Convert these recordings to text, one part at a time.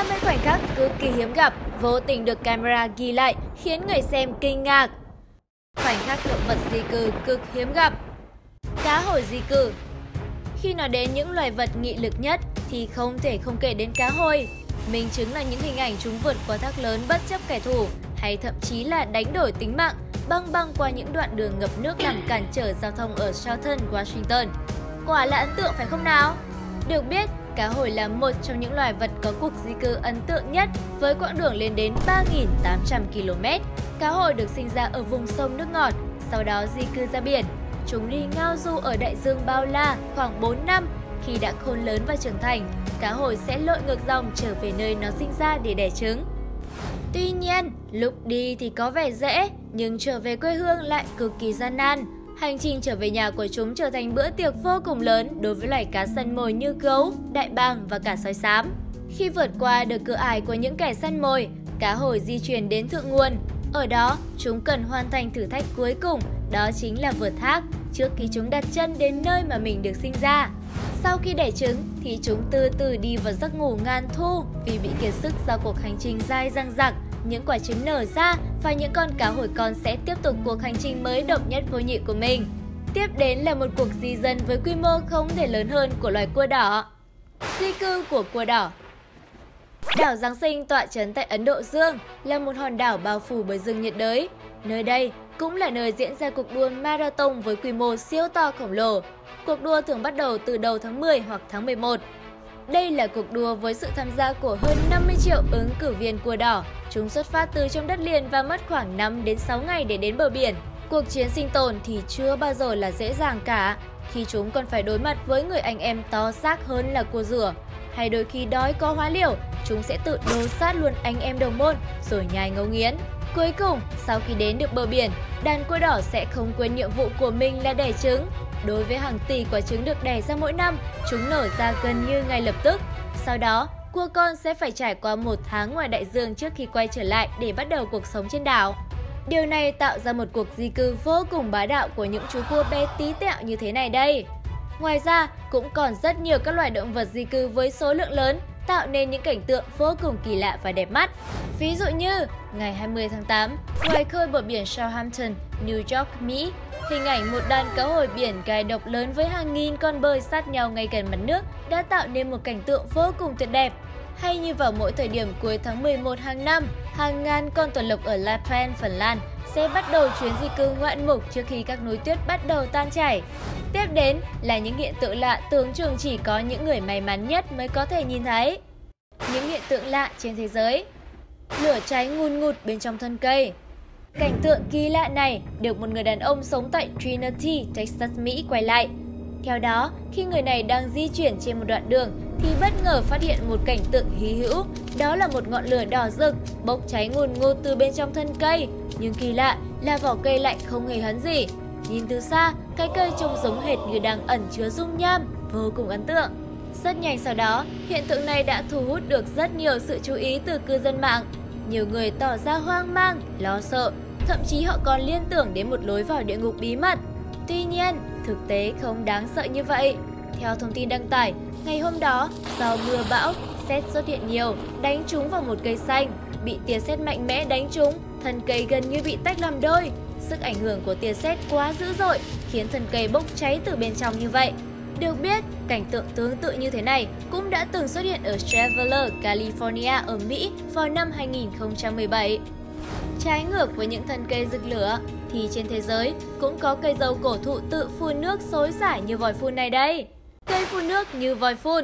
30 khoảnh khắc cực kỳ hiếm gặp, vô tình được camera ghi lại khiến người xem kinh ngạc. Khoảnh khắc động vật di cư cực hiếm gặp. Cá hồi di cư. Khi nói đến những loài vật nghị lực nhất thì không thể không kể đến cá hồi. Minh chứng là những hình ảnh chúng vượt qua thác lớn bất chấp kẻ thù, hay thậm chí là đánh đổi tính mạng, băng qua những đoạn đường ngập nước làm cản trở giao thông ở Southern Washington. Quả là ấn tượng phải không nào? Được biết, cá hồi là một trong những loài vật có cuộc di cư ấn tượng nhất với quãng đường lên đến 3.800 km. Cá hồi được sinh ra ở vùng sông nước ngọt, sau đó di cư ra biển. Chúng đi ngao du ở đại dương bao la khoảng 4 năm. Khi đã khôn lớn và trưởng thành, cá hồi sẽ lội ngược dòng trở về nơi nó sinh ra để đẻ trứng. Tuy nhiên, lúc đi thì có vẻ dễ, nhưng trở về quê hương lại cực kỳ gian nan. Hành trình trở về nhà của chúng trở thành bữa tiệc vô cùng lớn đối với loài cá săn mồi như gấu, đại bàng và cả sói xám. Khi vượt qua được cửa ải của những kẻ săn mồi, cá hồi di chuyển đến thượng nguồn. Ở đó, chúng cần hoàn thành thử thách cuối cùng, đó chính là vượt thác, trước khi chúng đặt chân đến nơi mà mình được sinh ra. Sau khi đẻ trứng thì chúng từ từ đi vào giấc ngủ ngàn thu vì bị kiệt sức sau cuộc hành trình dài dằng dặc. Những quả trứng nở ra và những con cá hồi con sẽ tiếp tục cuộc hành trình mới độc nhất vô nhị của mình. Tiếp đến là một cuộc di dân với quy mô không thể lớn hơn của loài cua đỏ. Di cư của cua đỏ. Đảo Giáng sinh tọa trấn tại Ấn Độ Dương là một hòn đảo bao phủ bởi rừng nhiệt đới. Nơi đây cũng là nơi diễn ra cuộc đua marathon với quy mô siêu to khổng lồ. Cuộc đua thường bắt đầu từ đầu tháng 10 hoặc tháng 11. Đây là cuộc đua với sự tham gia của hơn 50 triệu ứng cử viên cua đỏ. Chúng xuất phát từ trong đất liền và mất khoảng 5 đến 6 ngày để đến bờ biển. Cuộc chiến sinh tồn thì chưa bao giờ là dễ dàng cả, khi chúng còn phải đối mặt với người anh em to xác hơn là cua rửa. Hay đôi khi đói có hóa liều, chúng sẽ tự đồ sát luôn anh em đồng môn rồi nhai ngấu nghiến. Cuối cùng, sau khi đến được bờ biển, đàn cua đỏ sẽ không quên nhiệm vụ của mình là đẻ trứng. Đối với hàng tỷ quả trứng được đẻ ra mỗi năm, chúng nở ra gần như ngay lập tức. Sau đó, cua con sẽ phải trải qua 1 tháng ngoài đại dương trước khi quay trở lại để bắt đầu cuộc sống trên đảo. Điều này tạo ra một cuộc di cư vô cùng bá đạo của những chú cua bé tí tẹo như thế này đây. Ngoài ra, cũng còn rất nhiều các loài động vật di cư với số lượng lớn, tạo nên những cảnh tượng vô cùng kỳ lạ và đẹp mắt. Ví dụ như, ngày 20 tháng 8, ngoài khơi bờ biển Southampton, New York, Mỹ, hình ảnh một đàn cá hồi biển gai độc lớn với hàng nghìn con bơi sát nhau ngay gần mặt nước đã tạo nên một cảnh tượng vô cùng tuyệt đẹp. Hay như vào mỗi thời điểm cuối tháng 11 hàng năm, hàng ngàn con tuần lộc ở Lapland, Phần Lan sẽ bắt đầu chuyến di cư ngoạn mục trước khi các núi tuyết bắt đầu tan chảy. Tiếp đến là những hiện tượng lạ tưởng chừng chỉ có những người may mắn nhất mới có thể nhìn thấy. Những hiện tượng lạ trên thế giới. Lửa cháy ngùn ngụt bên trong thân cây. Cảnh tượng kỳ lạ này được một người đàn ông sống tại Trinity, Texas, Mỹ quay lại. Theo đó, khi người này đang di chuyển trên một đoạn đường thì bất ngờ phát hiện một cảnh tượng hy hữu, đó là một ngọn lửa đỏ rực bốc cháy ngùn ngụt từ bên trong thân cây, nhưng kỳ lạ là vỏ cây lại không hề hấn gì. Nhìn từ xa, cái cây trông giống hệt như đang ẩn chứa dung nham, vô cùng ấn tượng. Rất nhanh sau đó, hiện tượng này đã thu hút được rất nhiều sự chú ý từ cư dân mạng. Nhiều người tỏ ra hoang mang, lo sợ, thậm chí họ còn liên tưởng đến một lối vào địa ngục bí mật. Tuy nhiên, thực tế không đáng sợ như vậy. Theo thông tin đăng tải, ngày hôm đó, do mưa bão, sét xuất hiện nhiều, đánh trúng vào một cây xanh. Bị tia sét mạnh mẽ đánh trúng, thân cây gần như bị tách làm đôi. Sức ảnh hưởng của tia sét quá dữ dội, khiến thân cây bốc cháy từ bên trong như vậy. Được biết, cảnh tượng tương tự như thế này cũng đã từng xuất hiện ở Traveler, California ở Mỹ vào năm 2017. Trái ngược với những thân cây rực lửa, thì trên thế giới cũng có cây dâu cổ thụ tự phun nước xối xả như vòi phun này đây. Cây phun nước như vòi phun.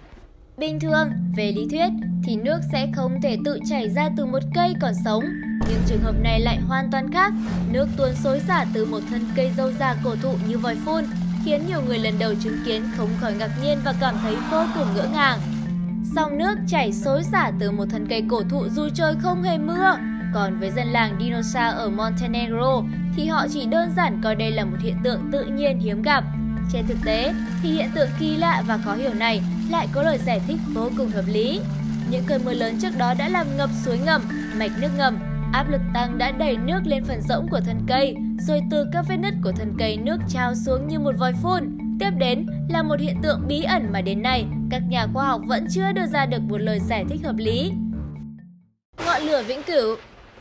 Bình thường, về lý thuyết, thì nước sẽ không thể tự chảy ra từ một cây còn sống. Nhưng trường hợp này lại hoàn toàn khác. Nước tuôn xối xả từ một thân cây dâu già cổ thụ như vòi phun, khiến nhiều người lần đầu chứng kiến không khỏi ngạc nhiên và cảm thấy vô cùng ngỡ ngàng. Dòng nước chảy xối xả từ một thân cây cổ thụ dù trời không hề mưa. Còn với dân làng Dinosa ở Montenegro thì họ chỉ đơn giản coi đây là một hiện tượng tự nhiên hiếm gặp. Trên thực tế thì hiện tượng kỳ lạ và khó hiểu này lại có lời giải thích vô cùng hợp lý. Những cơn mưa lớn trước đó đã làm ngập suối ngầm, mạch nước ngầm, áp lực tăng đã đẩy nước lên phần rỗng của thân cây, rồi từ các vết nứt của thân cây nước trào xuống như một vòi phun. Tiếp đến là một hiện tượng bí ẩn mà đến nay các nhà khoa học vẫn chưa đưa ra được một lời giải thích hợp lý. Ngọn lửa vĩnh cửu.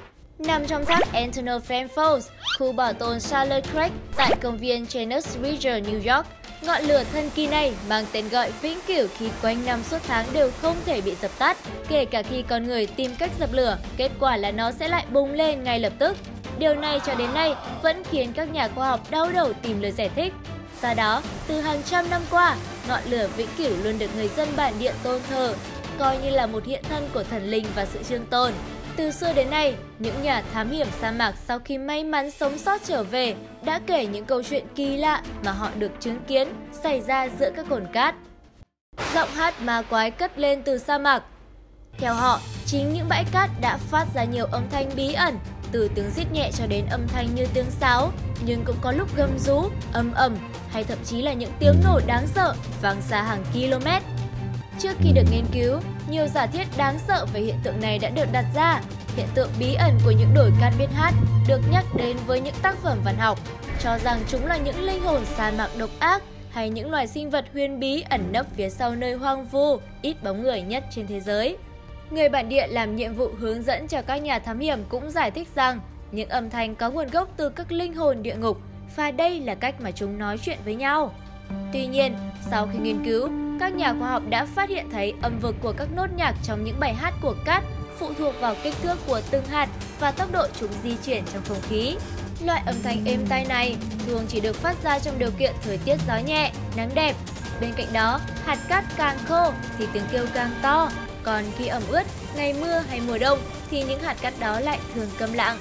Nằm trong thác Eternal Flame Falls, khu bảo tồn Charlotte Creek tại công viên Chenus Ridge, New York, ngọn lửa thần kỳ này mang tên gọi vĩnh cửu khi quanh năm suốt tháng đều không thể bị dập tắt. Kể cả khi con người tìm cách dập lửa, kết quả là nó sẽ lại bùng lên ngay lập tức. Điều này cho đến nay vẫn khiến các nhà khoa học đau đầu tìm lời giải thích. Do đó, từ hàng trăm năm qua, ngọn lửa vĩnh cửu luôn được người dân bản địa tôn thờ, coi như là một hiện thân của thần linh và sự trường tồn. Từ xưa đến nay, những nhà thám hiểm sa mạc sau khi may mắn sống sót trở về đã kể những câu chuyện kỳ lạ mà họ được chứng kiến xảy ra giữa các cồn cát. Giọng hát ma quái cất lên từ sa mạc. Theo họ, chính những bãi cát đã phát ra nhiều âm thanh bí ẩn, từ tiếng rít nhẹ cho đến âm thanh như tiếng sáo, nhưng cũng có lúc gầm rú, ầm ầm hay thậm chí là những tiếng nổ đáng sợ vang xa hàng km. Trước khi được nghiên cứu, nhiều giả thiết đáng sợ về hiện tượng này đã được đặt ra. Hiện tượng bí ẩn của những đồi cát biết hát được nhắc đến với những tác phẩm văn học, cho rằng chúng là những linh hồn sa mạc độc ác hay những loài sinh vật huyền bí ẩn nấp phía sau nơi hoang vu, ít bóng người nhất trên thế giới. Người bản địa làm nhiệm vụ hướng dẫn cho các nhà thám hiểm cũng giải thích rằng những âm thanh có nguồn gốc từ các linh hồn địa ngục và đây là cách mà chúng nói chuyện với nhau. Tuy nhiên, sau khi nghiên cứu, các nhà khoa học đã phát hiện thấy âm vực của các nốt nhạc trong những bài hát của cát phụ thuộc vào kích thước của từng hạt và tốc độ chúng di chuyển trong không khí. Loại âm thanh êm tai này thường chỉ được phát ra trong điều kiện thời tiết gió nhẹ, nắng đẹp. Bên cạnh đó, hạt cát càng khô thì tiếng kêu càng to, còn khi ẩm ướt, ngày mưa hay mùa đông thì những hạt cát đó lại thường câm lặng.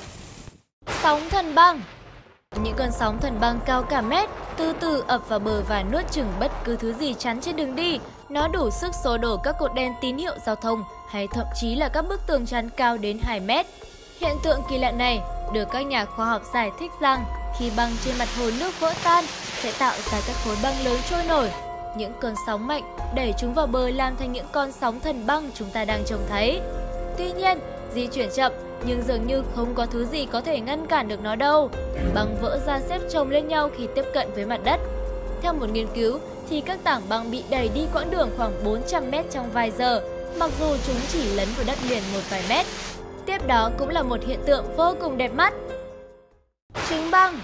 Sóng thần băng. Những cơn sóng thần băng cao cả mét từ từ ập vào bờ và nuốt chửng bất cứ thứ gì chắn trên đường đi. Nó đủ sức xô đổ các cột đèn tín hiệu giao thông hay thậm chí là các bức tường chắn cao đến 2 mét. Hiện tượng kỳ lạ này được các nhà khoa học giải thích rằng khi băng trên mặt hồ nước vỡ tan sẽ tạo ra các khối băng lớn trôi nổi. Những cơn sóng mạnh đẩy chúng vào bờ làm thành những con sóng thần băng chúng ta đang trông thấy. Tuy nhiên, di chuyển chậm nhưng dường như không có thứ gì có thể ngăn cản được nó đâu. Băng vỡ ra xếp chồng lên nhau khi tiếp cận với mặt đất. Theo một nghiên cứu thì các tảng băng bị đẩy đi quãng đường khoảng 400 mét trong vài giờ, mặc dù chúng chỉ lấn vào đất liền một vài mét. Tiếp đó cũng là một hiện tượng vô cùng đẹp mắt. Trứng băng.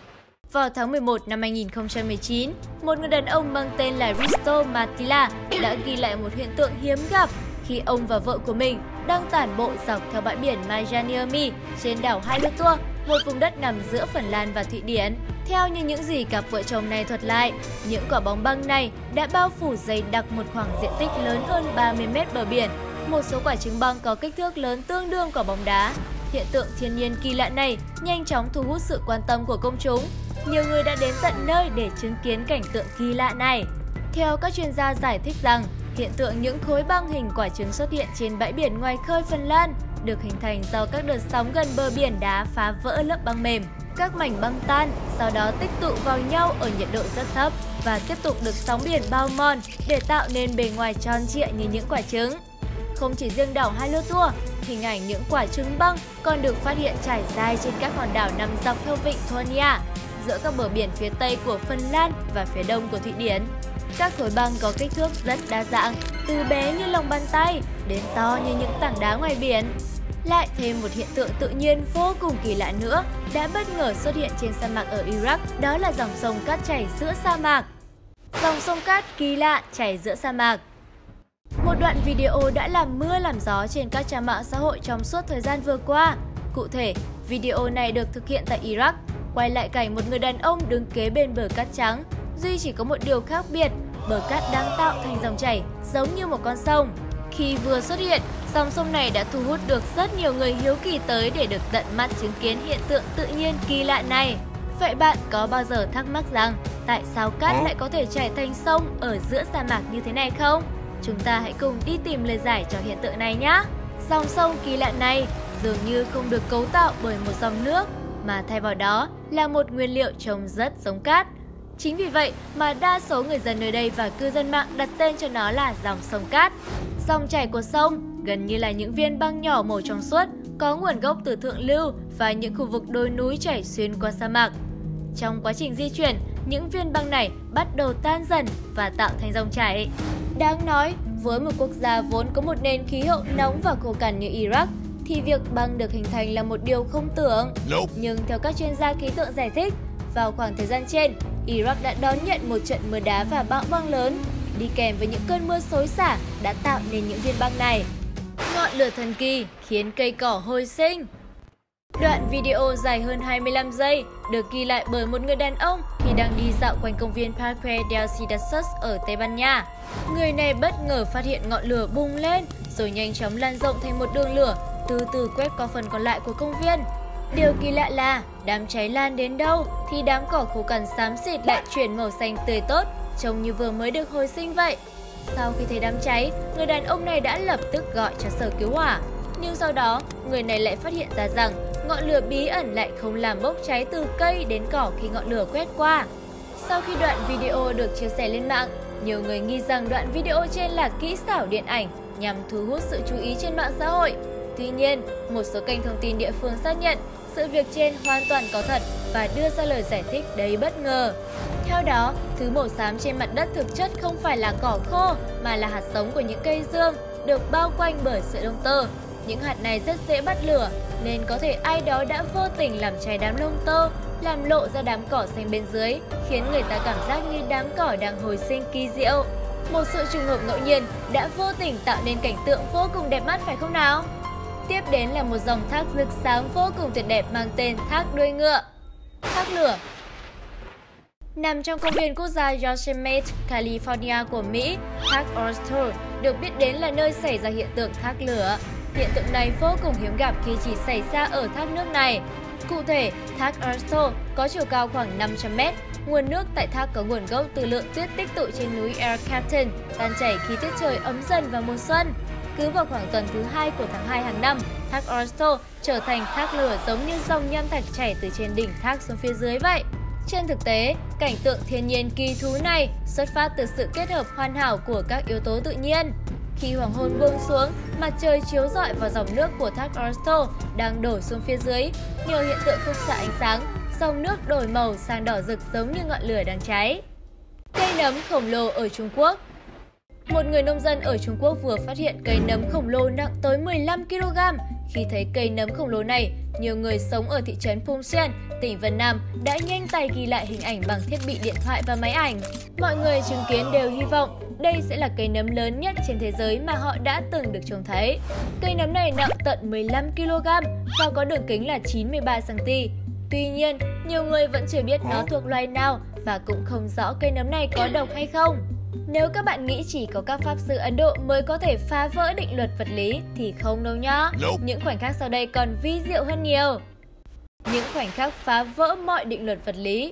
Vào tháng 11 năm 2019, một người đàn ông mang tên là Risto Matila đã ghi lại một hiện tượng hiếm gặp khi ông và vợ của mình đang tản bộ dọc theo bãi biển Maijaniemi trên đảo Hailuoto, một vùng đất nằm giữa Phần Lan và Thụy Điển. Theo như những gì cặp vợ chồng này thuật lại, những quả bóng băng này đã bao phủ dày đặc một khoảng diện tích lớn hơn 30 mét bờ biển. Một số quả trứng băng có kích thước lớn tương đương quả bóng đá. Hiện tượng thiên nhiên kỳ lạ này nhanh chóng thu hút sự quan tâm của công chúng. Nhiều người đã đến tận nơi để chứng kiến cảnh tượng kỳ lạ này. Theo các chuyên gia giải thích rằng, hiện tượng những khối băng hình quả trứng xuất hiện trên bãi biển ngoài khơi Phần Lan được hình thành do các đợt sóng gần bờ biển đá phá vỡ lớp băng mềm. Các mảnh băng tan, sau đó tích tụ vào nhau ở nhiệt độ rất thấp và tiếp tục được sóng biển bao mòn để tạo nên bề ngoài tròn trịa như những quả trứng. Không chỉ riêng đảo Hailuoto, hình ảnh những quả trứng băng còn được phát hiện trải dài trên các hòn đảo nằm dọc theo vịnh Thonia, giữa các bờ biển phía Tây của Phần Lan và phía Đông của Thụy Điển. Các khối băng có kích thước rất đa dạng, từ bé như lòng bàn tay đến to như những tảng đá ngoài biển. Lại thêm một hiện tượng tự nhiên vô cùng kỳ lạ nữa đã bất ngờ xuất hiện trên sa mạc ở Iraq, đó là dòng sông cát chảy giữa sa mạc. Dòng sông cát kỳ lạ chảy giữa sa mạc. Một đoạn video đã làm mưa làm gió trên các trang mạng xã hội trong suốt thời gian vừa qua. Cụ thể, video này được thực hiện tại Iraq, quay lại cảnh một người đàn ông đứng kế bên bờ cát trắng. Duy chỉ có một điều khác biệt, bờ cát đang tạo thành dòng chảy giống như một con sông. Khi vừa xuất hiện, dòng sông này đã thu hút được rất nhiều người hiếu kỳ tới để được tận mắt chứng kiến hiện tượng tự nhiên kỳ lạ này. Vậy bạn có bao giờ thắc mắc rằng tại sao cát lại có thể chảy thành sông ở giữa sa mạc như thế này không? Chúng ta hãy cùng đi tìm lời giải cho hiện tượng này nhé! Dòng sông kỳ lạ này dường như không được cấu tạo bởi một dòng nước, mà thay vào đó là một nguyên liệu trông rất giống cát. Chính vì vậy mà đa số người dân nơi đây và cư dân mạng đặt tên cho nó là dòng sông cát. Dòng chảy của sông gần như là những viên băng nhỏ màu trong suốt, có nguồn gốc từ thượng lưu và những khu vực đồi núi chảy xuyên qua sa mạc. Trong quá trình di chuyển, những viên băng này bắt đầu tan dần và tạo thành dòng chảy. Đáng nói, với một quốc gia vốn có một nền khí hậu nóng và khô cằn như Iraq, thì việc băng được hình thành là một điều không tưởng. Nhưng theo các chuyên gia khí tượng giải thích, vào khoảng thời gian trên, Iraq đã đón nhận một trận mưa đá và bão băng lớn, đi kèm với những cơn mưa xối xả đã tạo nên những viên băng này. Ngọn lửa thần kỳ khiến cây cỏ hồi sinh. Đoạn video dài hơn 25 giây được ghi lại bởi một người đàn ông khi đang đi dạo quanh công viên Parque del Cidadós ở Tây Ban Nha. Người này bất ngờ phát hiện ngọn lửa bùng lên rồi nhanh chóng lan rộng thành một đường lửa, từ từ quét qua phần còn lại của công viên. Điều kỳ lạ là đám cháy lan đến đâu thì đám cỏ khô cằn xám xịt lại chuyển màu xanh tươi tốt, trông như vừa mới được hồi sinh vậy. Sau khi thấy đám cháy, người đàn ông này đã lập tức gọi cho sở cứu hỏa. Nhưng sau đó, người này lại phát hiện ra rằng ngọn lửa bí ẩn lại không làm bốc cháy từ cây đến cỏ khi ngọn lửa quét qua. Sau khi đoạn video được chia sẻ lên mạng, nhiều người nghi rằng đoạn video trên là kỹ xảo điện ảnh nhằm thu hút sự chú ý trên mạng xã hội. Tuy nhiên, một số kênh thông tin địa phương xác nhận sự việc trên hoàn toàn có thật và đưa ra lời giải thích đầy bất ngờ. Theo đó, thứ màu xám trên mặt đất thực chất không phải là cỏ khô mà là hạt giống của những cây dương được bao quanh bởi sợi lông tơ. Những hạt này rất dễ bắt lửa nên có thể ai đó đã vô tình làm cháy đám lông tơ, làm lộ ra đám cỏ xanh bên dưới, khiến người ta cảm giác như đám cỏ đang hồi sinh kỳ diệu. Một sự trùng hợp ngẫu nhiên đã vô tình tạo nên cảnh tượng vô cùng đẹp mắt phải không nào? Tiếp đến là một dòng thác rực sáng vô cùng tuyệt đẹp mang tên Thác Đuôi Ngựa. Thác lửa nằm trong công viên quốc gia Yosemite, California của Mỹ, thác Arthur được biết đến là nơi xảy ra hiện tượng thác lửa. Hiện tượng này vô cùng hiếm gặp khi chỉ xảy ra ở thác nước này. Cụ thể, thác Arthur có chiều cao khoảng 500 m. Nguồn nước tại thác có nguồn gốc từ lượng tuyết tích tụ trên núi El Capitan, tan chảy khi tiết trời ấm dần vào mùa xuân. Cứ vào khoảng tuần thứ 2 của tháng 2 hàng năm, thác Arthur trở thành thác lửa giống như dòng nham thạch chảy từ trên đỉnh thác xuống phía dưới vậy. Trên thực tế, cảnh tượng thiên nhiên kỳ thú này xuất phát từ sự kết hợp hoàn hảo của các yếu tố tự nhiên. Khi hoàng hôn buông xuống, mặt trời chiếu rọi vào dòng nước của thác Arthur đang đổ xuống phía dưới. Nhờ hiện tượng khúc xạ ánh sáng, dòng nước đổi màu sang đỏ rực giống như ngọn lửa đang cháy. Cây nấm khổng lồ ở Trung Quốc. Một người nông dân ở Trung Quốc vừa phát hiện cây nấm khổng lồ nặng tới 15 kg. Khi thấy cây nấm khổng lồ này, nhiều người sống ở thị trấn Phungxian, tỉnh Vân Nam đã nhanh tay ghi lại hình ảnh bằng thiết bị điện thoại và máy ảnh. Mọi người chứng kiến đều hy vọng đây sẽ là cây nấm lớn nhất trên thế giới mà họ đã từng được trông thấy. Cây nấm này nặng tận 15 kg và có đường kính là 93 cm. Tuy nhiên, nhiều người vẫn chưa biết nó thuộc loài nào và cũng không rõ cây nấm này có độc hay không. Nếu các bạn nghĩ chỉ có các pháp sư Ấn Độ mới có thể phá vỡ định luật vật lý thì không đâu nhá. Những khoảnh khắc sau đây còn vi diệu hơn nhiều. Những khoảnh khắc phá vỡ mọi định luật vật lý.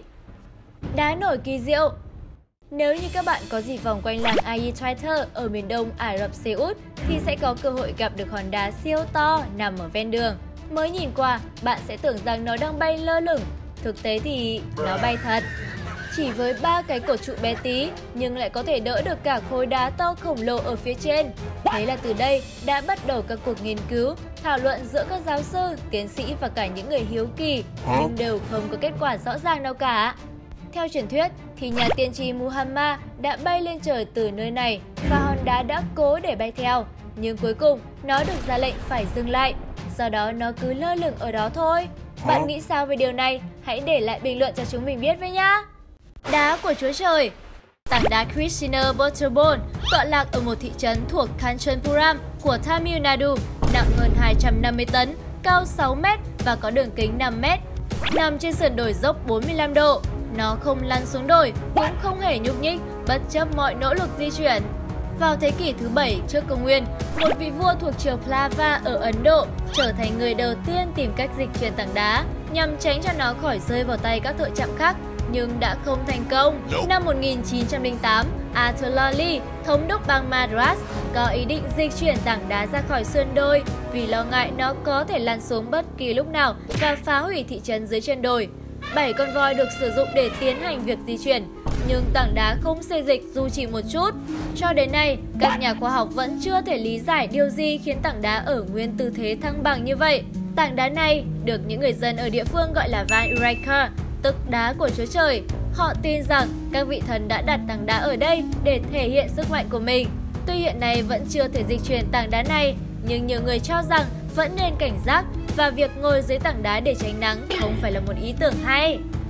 Đá nổi kỳ diệu. Nếu như các bạn có dịp vòng quanh làng Ayutthaya ở miền đông Ả Rập Xê Út thì sẽ có cơ hội gặp được hòn đá siêu to nằm ở ven đường. Mới nhìn qua, bạn sẽ tưởng rằng nó đang bay lơ lửng. Thực tế thì nó bay thật. Chỉ với 3 cái cột trụ bé tí nhưng lại có thể đỡ được cả khối đá to khổng lồ ở phía trên. Thế là từ đây đã bắt đầu các cuộc nghiên cứu, thảo luận giữa các giáo sư, tiến sĩ và cả những người hiếu kỳ, nhưng đều không có kết quả rõ ràng nào cả. Theo truyền thuyết thì nhà tiên tri Muhammad đã bay lên trời từ nơi này và hòn đá đã cố để bay theo, nhưng cuối cùng nó được ra lệnh phải dừng lại, do đó nó cứ lơ lửng ở đó thôi. Bạn nghĩ sao về điều này? Hãy để lại bình luận cho chúng mình biết với nhá! Đá của Chúa Trời. Tảng đá Krishna Bottlebone tọa lạc ở một thị trấn thuộc Kanchanpuram của Tamil Nadu, nặng hơn 250 tấn, cao 6 m và có đường kính 5 m. Nằm trên sườn đồi dốc 45 độ, nó không lăn xuống đồi, cũng không hề nhúc nhích, bất chấp mọi nỗ lực di chuyển. Vào thế kỷ thứ 7 trước công nguyên, một vị vua thuộc triều Pallava ở Ấn Độ trở thành người đầu tiên tìm cách dịch chuyển tảng đá nhằm tránh cho nó khỏi rơi vào tay các thợ chạm khắc, nhưng đã không thành công. Năm 1908, Arthur Lawley, thống đốc bang Madras, có ý định dịch chuyển tảng đá ra khỏi sườn đồi vì lo ngại nó có thể lăn xuống bất kỳ lúc nào và phá hủy thị trấn dưới chân đồi. 7 con voi được sử dụng để tiến hành việc di chuyển, nhưng tảng đá không xê dịch dù chỉ một chút. Cho đến nay, các nhà khoa học vẫn chưa thể lý giải điều gì khiến tảng đá ở nguyên tư thế thăng bằng như vậy. Tảng đá này được những người dân ở địa phương gọi là Van Uraica, tức đá của Chúa Trời. Họ tin rằng các vị thần đã đặt tảng đá ở đây để thể hiện sức mạnh của mình. Tuy hiện nay vẫn chưa thể dịch chuyển tảng đá này, nhưng nhiều người cho rằng vẫn nên cảnh giác và việc ngồi dưới tảng đá để tránh nắng không phải là một ý tưởng hay.